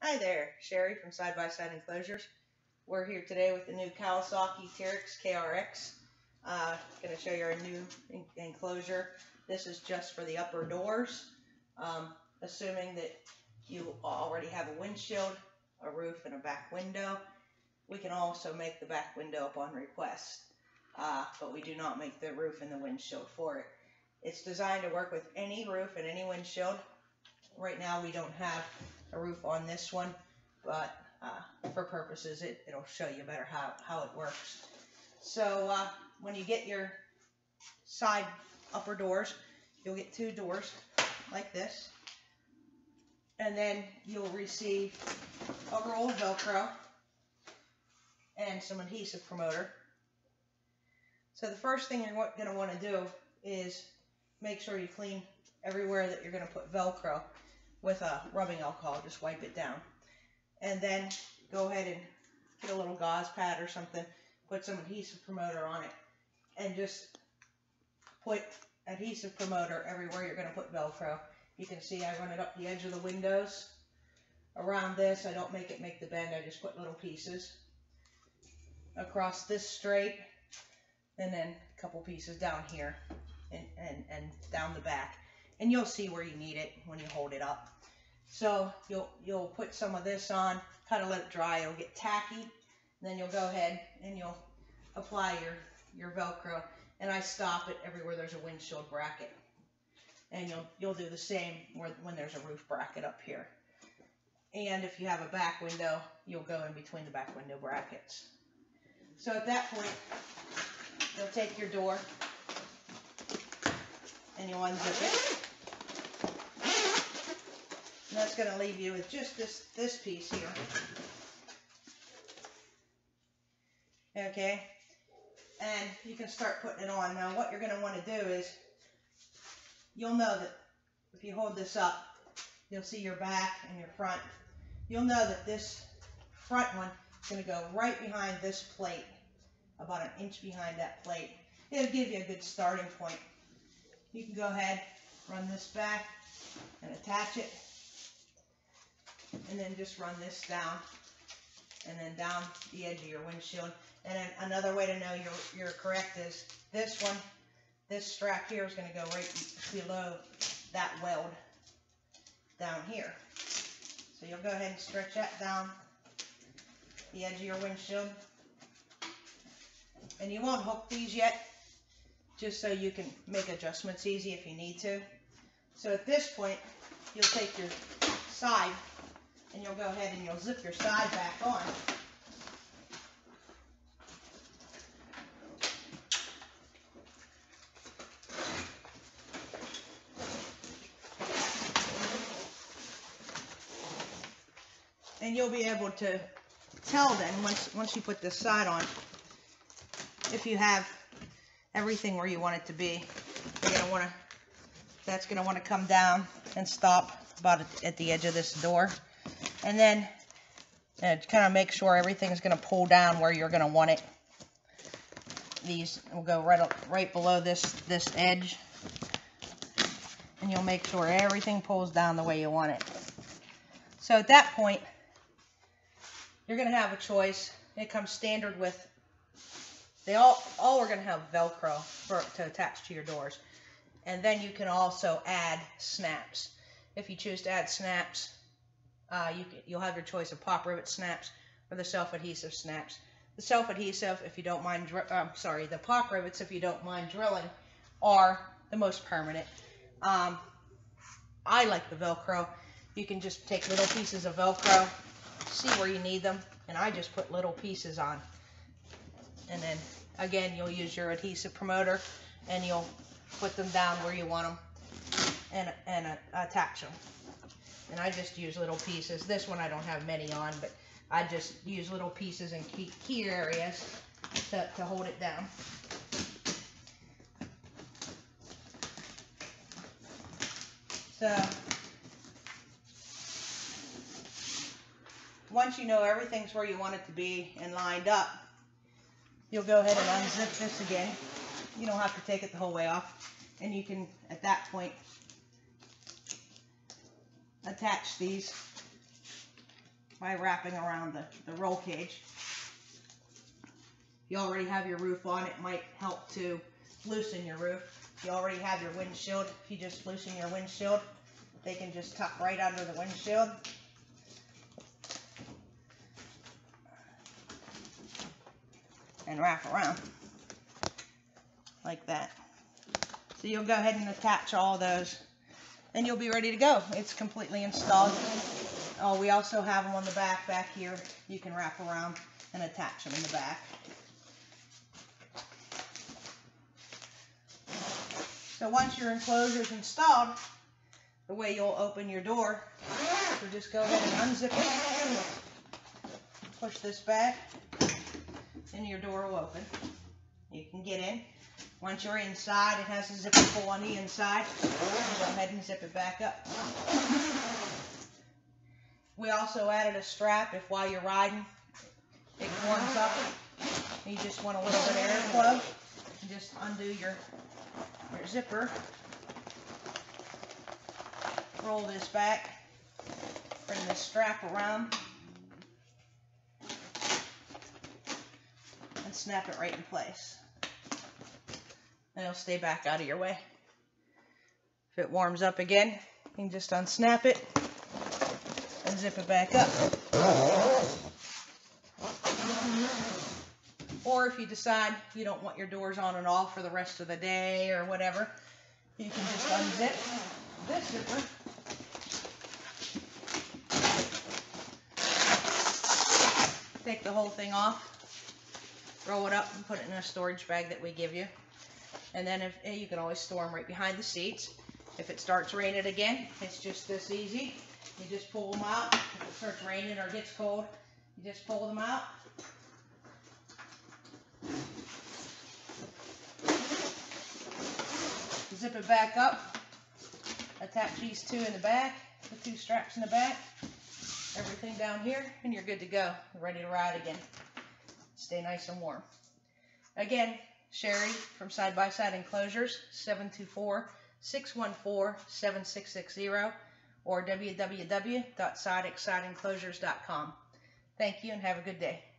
Hi there, Sherry from Side by Side Enclosures. We're here today with the new Kawasaki Teryx KRX. Going to show you our new enclosure. This is just for the upper doors. Assuming that you already have a windshield, a roof, and a back window. We can also make the back window upon request, but we do not make the roof and the windshield for it. It's designed to work with any roof and any windshield. Right now we don't have a roof on this one, but for purposes it'll show you better how it works. So when you get your side upper doors, you'll get two doors like this, and then you'll receive a roll of Velcro and some adhesive promoter. So the first thing you're going to want to do is make sure you clean everywhere that you're going to put Velcro with a rubbing alcohol. Just wipe it down. And then go ahead and get a little gauze pad or something, put some adhesive promoter on it, and just put adhesive promoter everywhere you're going to put Velcro. You can see I run it up the edge of the windows. Around this, I don't make it make the bend, I just put little pieces. Across this straight, and then a couple pieces down here, and down the back. And you'll see where you need it when you hold it up. So you'll put some of this on, kind of let it dry, it'll get tacky. And then you'll go ahead and you'll apply your Velcro. And I stop it everywhere there's a windshield bracket. And you'll do the same when there's a roof bracket up here. And if you have a back window, you'll go in between the back window brackets. So at that point, you'll take your door and you'll unzip it. And that's going to leave you with just this piece here. Okay? And you can start putting it on. Now what you're going to want to do is, you'll know that if you hold this up, you'll see your back and your front. You'll know that this front one is going to go right behind this plate, about an inch behind that plate. It'll give you a good starting point. You can go ahead, run this back and attach it, and then just run this down, and then down the edge of your windshield. And then another way to know you're correct is this one, this strap here is going to go right below that weld down here. So you'll go ahead and stretch that down the edge of your windshield. And you won't hook these yet, just so you can make adjustments easy if you need to. So at this point, you'll take your side and you'll go ahead and you'll zip your side back on. And you'll be able to tell then, once you put this side on, if you have everything where you want it to be. That's going to want to come down and stop about at the edge of this door. And then kind of make sure everything's going to pull down where you're going to want it. These will go right below this edge. And you'll make sure everything pulls down the way you want it. So at that point, you're going to have a choice. It comes standard with, they all are going to have Velcro to attach to your doors. And then you can also add snaps. If you choose to add snaps, you'll have your choice of pop rivet snaps or the self-adhesive snaps. The self-adhesive, if you don't mind, the pop rivets, if you don't mind drilling, are the most permanent. I like the Velcro. You can just take little pieces of Velcro, see where you need them, and I just put little pieces on. And then again, you'll use your adhesive promoter and you'll put them down where you want them and attach them. And I just use little pieces. This one I don't have many on, but I just use little pieces in key areas to hold it down. So once you know everything's where you want it to be and lined up, you'll go ahead and unzip this again. You don't have to take it the whole way off. And you can, at that point, attach these by wrapping around the roll cage. If you already have your roof on, it might help to loosen your roof. If you already have your windshield, if you just loosen your windshield, they can just tuck right under the windshield. And wrap around like that. So you'll go ahead and attach all those and you'll be ready to go. It's completely installed. Oh, we also have them on the back here. You can wrap around and attach them in the back. So once your enclosure is installed, the way you'll open your door, so just go ahead and unzip it, push this back, and your door will open. You can get in. Once you're inside, it has a zipper pull on the inside. Go ahead and zip it back up. We also added a strap if while you're riding it warms up and you just want a little bit of airflow. You just undo your zipper, roll this back, bring this strap around, and snap it right in place. And it'll stay back out of your way. If it warms up again, you can just unsnap it and zip it back up. Or if you decide you don't want your doors on and off for the rest of the day or whatever, you can just unzip this zipper. Take the whole thing off, roll it up and put it in a storage bag that we give you. And then you can always store them right behind the seats. If it starts raining again, it's just this easy. You just pull them out. If it starts raining or gets cold, you just pull them out. Zip it back up. Attach these two in the back, the two straps in the back. Everything down here, and you're good to go. You're ready to ride again. Stay nice and warm. Again, Sherry from Side by Side Enclosures, 724-614-7660 or www.sideexcidenclosures.com. Thank you and have a good day.